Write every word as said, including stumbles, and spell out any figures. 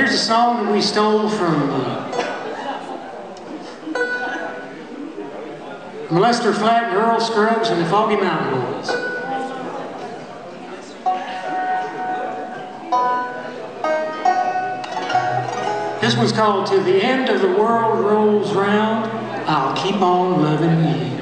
here's a song that we stole from uh, Lester Flatt and Earl Scruggs and the Foggy Mountain Boys. This one's called "Till the End of the World Rolls Round, I'll Keep on Loving You."